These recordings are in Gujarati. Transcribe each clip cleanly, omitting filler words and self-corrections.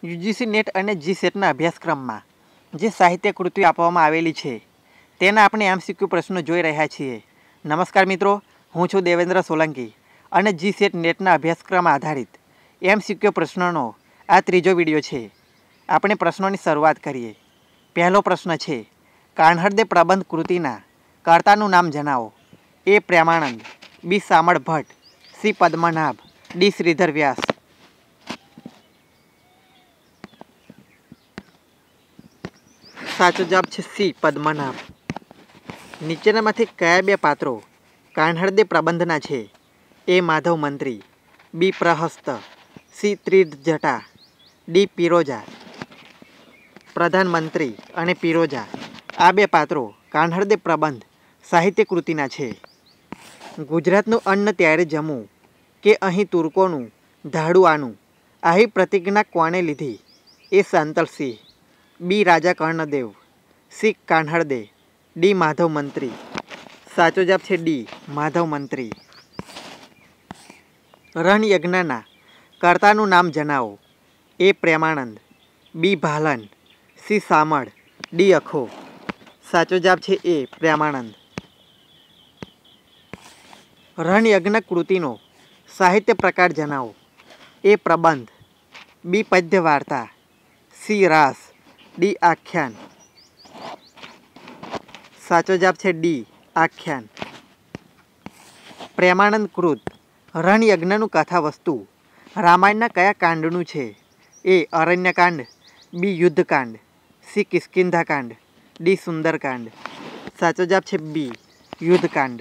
યુજીસી નેટ અને જીસેટના અભ્યાસક્રમમાં જે સાહિત્ય કૃતિઓ આપવામાં આવેલી છે તેના આપણે MCQ પ્રશ્નો જોઈ રહ્યા છીએ. નમસ્કાર મિત્રો, હું છું દેવેન્દ્ર સોલંકી અને જીસેટ નેટના અભ્યાસક્રમ આધારિત MCQ પ્રશ્નોનો આ ત્રીજો વિડીયો છે. આપણે પ્રશ્નોની શરૂઆત કરીએ. પહેલો પ્રશ્ન છે, કાન્હરદે પ્રબંધ કૃતિના કર્તાનું નામ જણાવો. A Premanand, B Shamal Bhatt, C Padmanabh, D Shridhar Vyas. સાચો જવાબ છે સી પદ્મનાભ. નીચેનામાંથી કયા બે પાત્રો કાન્હરદે પ્રબંધના છે? એ માધવ મંત્રી, B Prahast, C Trijata, D Piroja. પ્રધાનમંત્રી અને પિરોજા આ બે પાત્રો કાન્હરદે પ્રબંધ સાહિત્ય કૃતિના છે. ગુજરાતનું અન્ન ત્યારે જમવું કે અહીં તુર્કોનું ધાડું આનું, આવી પ્રતિજ્ઞા કોણે લીધી? A Shantalsinh, B Raja Karnadev, C Kanhadade, D Madhav મંત્રી. સાચો જવાબ છે ડી માધવ મંત્રી. રણયજ્ઞના કર્તાનું નામ જણાવો. A Premanand, B Bhalan, C Shamal, D Akho. સાચો જવાબ છે એ પ્રેમાનંદ. રણયજ્ઞ કૃતિનો સાહિત્ય પ્રકાર જણાવો. એ પ્રબંધ, બી પદ્ય વાર્તા, સી રાસ, ડી આખ્યાન. સાચો જવાબ છે ડી આખ્યાન. પ્રેમાનંદ કૃત રણયજ્ઞનું કથાવસ્તુ રામાયણના કયા કાંડનું છે? A Aranyakand, B Yuddhakand, C Kishkindhakand, D Sundarkand. સાચો જવાબ છે બી યુદ્ધકાંડ.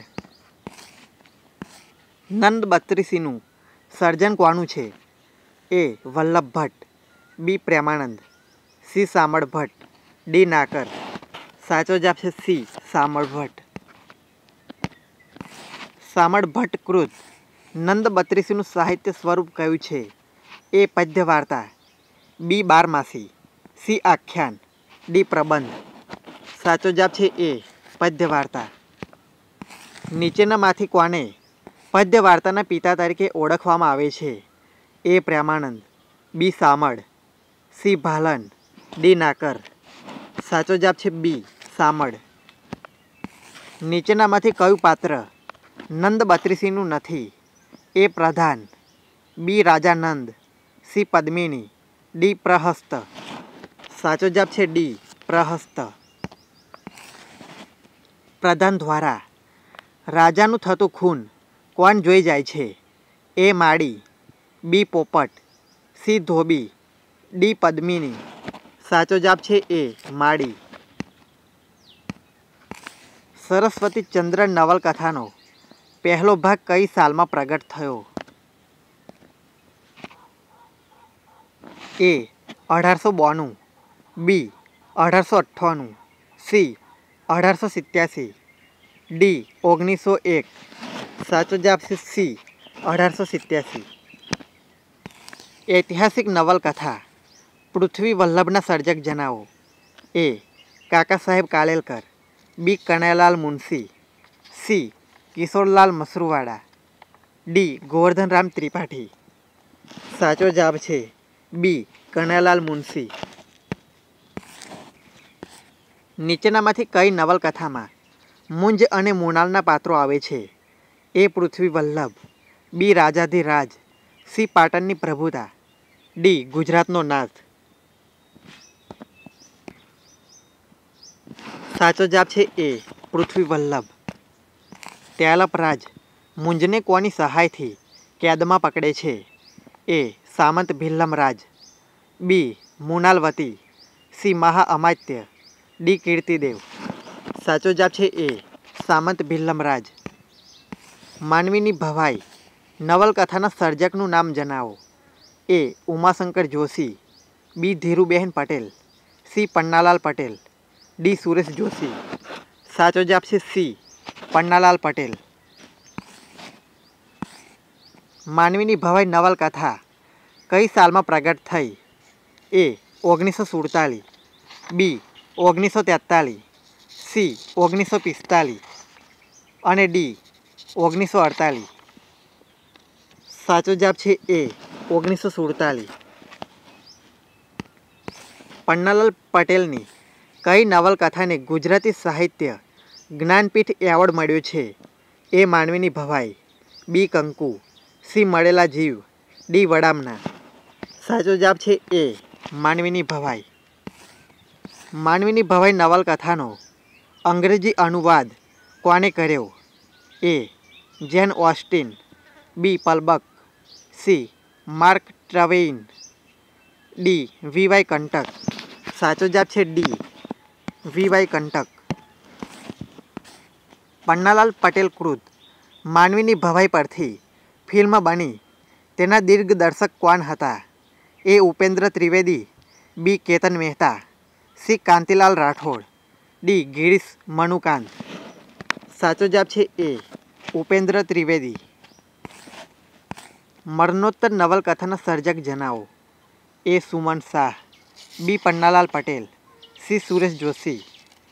નંદ બત્રીસીનું સર્જન કોનું છે? A Vallabh Bhatt, B Premanand, C Shamal Bhatt, D Nakar. સાચો જવાબ છે સી શામળ ભટ્ટ. શામળ ભટ્ટ કૃત નંદ બત્રીસીનું સાહિત્ય સ્વરૂપ કયું છે? એ પદ્ય વાર્તા, બી બારમાસી, સી આખ્યાન, ડી પ્રબંધ. સાચો જવાબ છે એ પદ્ય વાર્તા. નીચેનામાંથી કોને પદ્ય વાર્તાના પિતા તરીકે ઓળખવામાં આવે છે? A Premanand, B Shamal, C Bhalan, D Nakar. સાચો જવાબ છે બી શામળ. નીચેનામાંથી કયું પાત્ર નંદ બત્રીસીનું નથી? એ પ્રધાન, B Raja Nand, C Padmini, D Prahast. સાચો જવાબ છે ડી પ્રહસ્ત. પ્રધાન દ્વારા રાજાનું થતું ખૂન કોણ જોઈ જાય છે? એ માળી, બી પોપટ, સી ધોબી, ડી પદ્મિની. સાચો જવાબ છે એ માળી. સરસ્વતી ચંદ્ર નવલકથાનો પહેલો ભાગ કઈ સાલમાં પ્રગટ થયો? A 1892, B 1898, C 1887, D 1901. સાચો જવાબ છે સી 1887. ઐતિહાસિક નવલકથા પૃથ્વી વલ્લભના સર્જક જણાવો. A Kaka Saheb Kalelkar, B Kanaiyalal Munshi, C Kishorlal Mashruwala, D Govardhanram Tripathi. સાચો જવાબ છે બી કનૈયાલાલ મુનશી. નીચેનામાંથી કઈ નવલકથામાં મુંજ અને મુનાલના પાત્રો આવે છે? એ પૃથ્વી વલ્લભ, બી રાજાધિરાજ, સી પાટણની પ્રભુતા, ડી ગુજરાતનો નાથ. સાચો જવાબ છે એ પૃથ્વી વલ્લભ. ત્યાલપરાજ મુંજને કોની સહાયથી કેદમાં પકડે છે? A Samant Bhillamraj, B Munalvati, C મહાઅમાત્ય, ડી કીર્તિદેવ. સાચો જવાબ છે એ સામંત ભિલ્લમરાજ. માનવીની ભવાઈ નવલકથાના સર્જકનું નામ જણાવો. A Umashankar Joshi, B Dhirubahen Patel, C Pannalal Patel, D Suresh Joshi. સાચો જવાબ છે સી પન્નાલાલ પટેલ. માનવીની ભવાઈ નવલકથા કઈ સાલમાં પ્રગટ થઈ? એ 1947, બી 1943, સી 1945 અને ડી 1948. સાચો જવાબ છે એ 1947. પન્નાલાલ પટેલની કઈ નવલકથાને ગુજરાતી સાહિત્ય જ્ઞાનપીઠ એવોર્ડ મળ્યો છે? એ માનવીની ભવાઈ, બી કંકુ, સી મળેલા જીવ, ડી વડામણા. સાચો જવાબ છે એ માનવીની ભવાઈ. માનવીની ભવાઈ નવલકથાનો અંગ્રેજી અનુવાદ કોણે કર્યો? A Jane Austen, B Pearl Buck, C Mark Twain, D V Y. Kantak. સાચો જવાબ છે ડી વી.વાય. કંટક. પન્નાલાલ પટેલ કૃત માનવીની ભવાઈ પરથી ફિલ્મ બની તેના દિગ્દર્શક કોણ હતા? A Upendra Trivedi, B Ketan Mehta, C Kantilal Rathod, D Girish Manukant. સાચો જવાબ છે એ ઉપેન્દ્ર ત્રિવેદી. મરણોત્તર નવલકથાના સર્જક જણાવો. A Suman Shah, B Pannalal Patel, C Suresh Joshi,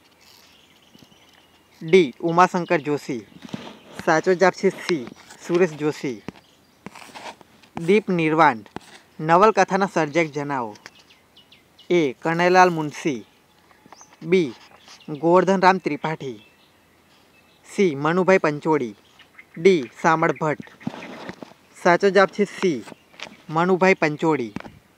D Umashankar Joshi. સાચો જવાબ છે સી સુરેશ જોશી. દીપ નિર્વાણ નવલકથાના સર્જક જણાવો. A Kanaiyalal Munshi, B Govardhanram Tripathi, C Manubhai Pancholi, D Shamal Bhatt. સાચો જવાબ છે સી મનુભાઈ પંચોળી.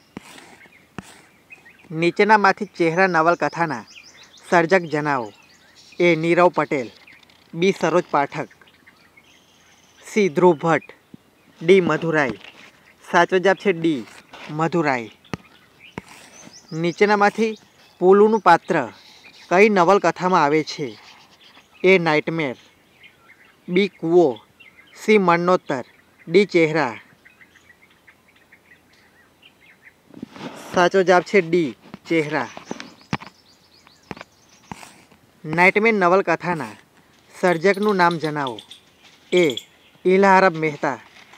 નીચેનામાંથી ચહેરા નવલકથાના સર્જક જણાવો. A Nirav Patel, B Saroj Pathak, C Dhruv Bhatt, D Madhu Rai. સાચો જવાબ છે ડી મધુરાય. નીચેનામાંથી પોલુનું પાત્ર કઈ નવલકથામાં આવે છે? એ નાઇટમેર, બી કૂવો, સી મરણોત્તર, ડી ચહેરા. સાચો જવાબ છે ડી ચહેરા. નાઇટમેર નવલકથાના સર્જકનું નામ જણાવો. A Ila Arab Mehta,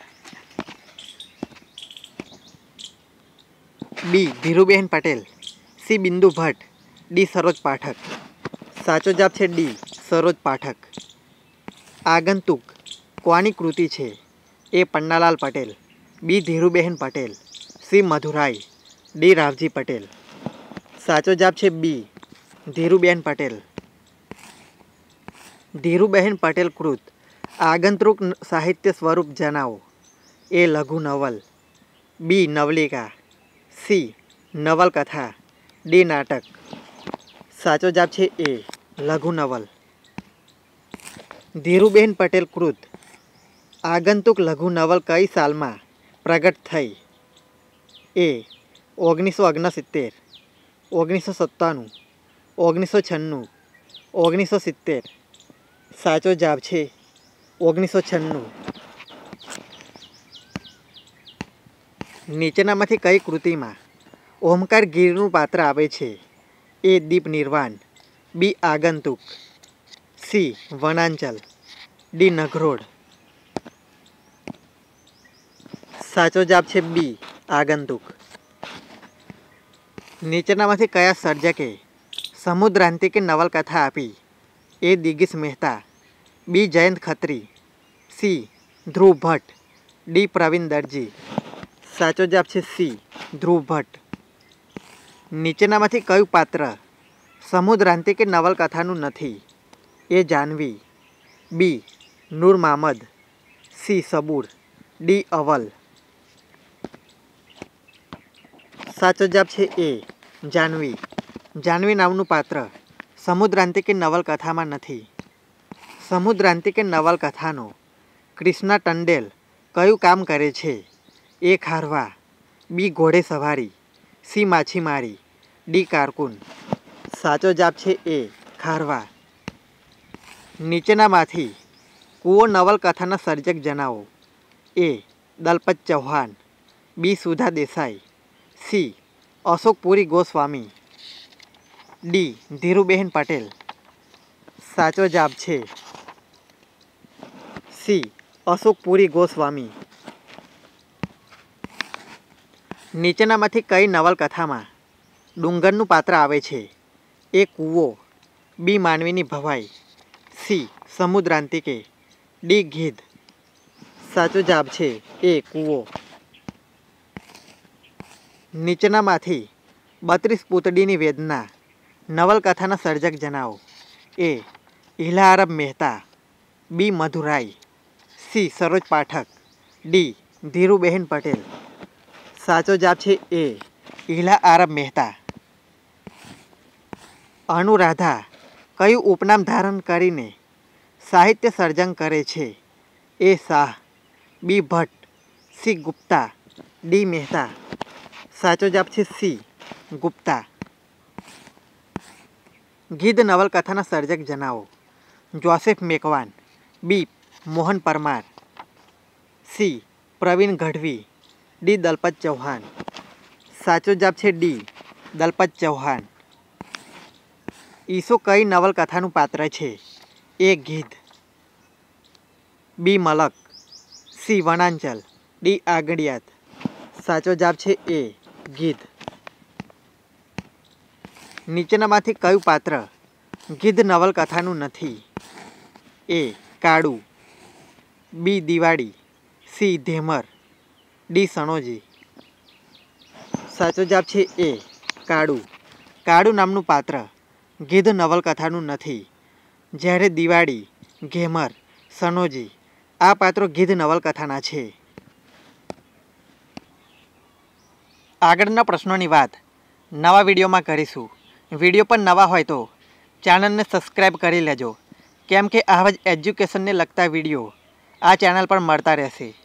B Dhiruben Patel, C Bindu Bhatt, D સરોજ પાઠક. સાચો જવાબ છે ડી સરોજ પાઠક. આગંતુક કોની કૃતિ છે? A Pannalal Patel, B Dhiruben Patel, C Madhu Rai, D Raoji Patel. સાચો જવાબ છે બી ધીરુબેન પટેલ. ધીરુબહેન પટેલ કૃત આગંતુક સાહિત્ય સ્વરૂપ જણાવો. એ લઘુ નવલ, બી નવલિકા, સી નવલકથા, ડી નાટક. સાચો જવાબ છે એ લઘુ નવલ. ધીરુબેન પટેલ કૃત આગંતુક લઘુ નવલ કઈ સાલમાં પ્રગટ થઈ? એ 1969, 1997, 1996, 1970. સાચો જવાબ છે 1996. નીચેનામાંથી કઈ કૃતિમાં ઓમકાર ગીરનું પાત્ર આવે છે? એ દીપ નિર્વાણ, બી આગંતુક, સી વનાંચલ, ડી નગરોડ. સાચો જવાબ છે બી આગંતુક. નીચેનામાંથી કયા સર્જકે સમુદ્રાંતિકે નવલકથા આપી? A Digish Mehta, B Jayant Khatri, C Dhruv Bhatt, D Pravin Darji. સાચો જવાબ છે સી ધ્રુવ ભટ્ટ. નીચેનામાંથી કયું પાત્ર સમુદ્રાંતિકે નવલકથાનું નથી? A Janvi, B Noor Mahmad, C Sabur, D Aval. સાચો જવાબ છે એ જાનવી. જાનવી નામનું પાત્ર સમુદ્રાંતિકે નવલકથામાં નથી. સમુદ્રાંતિકે નવલકથાનો કૃષ્ણા ટંડેલ કયું કામ કરે છે? એ ખારવા, બી ઘોડે સવારી, સી માછીમારી, ડી કારકુન. સાચો જવાબ છે એ ખારવા. નીચેનામાંથી કૂવો નવલકથાના સર્જક જણાવો. A Dalpat Chauhan, B Sudha Desai, C Ashokpuri Goswami, D Dhiruben Patel. સાચો જવાબ છે સી અશોકપુરી ગોસ્વામી. નીચેનામાંથી કઈ નવલકથામાં ડુંગરનું પાત્ર આવે છે? એ કૂવો, બી માનવીની ભવાઈ, સી સમુદ્રાંતિકે, ડી ગીધ. સાચો જવાબ છે એ કૂવો. નીચેનામાંથી 32 પૂતળીની વેદના નવલકથાના સર્જક જણાવો. A Ila Arab Mehta, B Madhu Rai, C Saroj Pathak, D Dhirubahen Patel. સાચો જવાબ છે એ ઈલા આરબ મહેતા. અનુરાધા કયું ઉપનામ ધારણ કરીને સાહિત્ય સર્જન કરે છે? A Shah, B Bhatt, C Gupta, D Mehta. સાચો જવાબ છે સી ગુપ્તા. ગીધ નવલકથાના સર્જક જણાવો. Joseph Macwan, B Mohan Parmar, C Pravin Gadhvi, D Dalpat Chauhan. સાચો જવાબ છે ડી દલપત ચૌહાણ. ઈસો કઈ નવલકથાનું પાત્ર છે? A Gidh, B Malak, C Vananchal, D Aagaliyat. સાચો જવાબ છે એ ગીધ. નીચેનામાંથી કયું પાત્ર ગીધ નવલકથાનું નથી? A Kalu, B Diwali, C Dhemar, D Sanoji. સાચો જવાબ છે એ કાળુ. કાળુ નામનું પાત્ર ગીધ નવલકથાનું નથી, જ્યારે દિવાળી, ઘેમર, સનોજી આ પાત્રો ગીધ નવલકથાના છે. આગળના પ્રશ્નોની વાત નવા વિડીયોમાં કરીશું. વિડીયો પર નવા હોય તો ચેનલને સબસ્ક્રાઈબ કરી લેજો, કેમ કે આવા જ એજ્યુકેશનને લગતા વિડીયો આ ચેનલ પર મળતા રહેશે.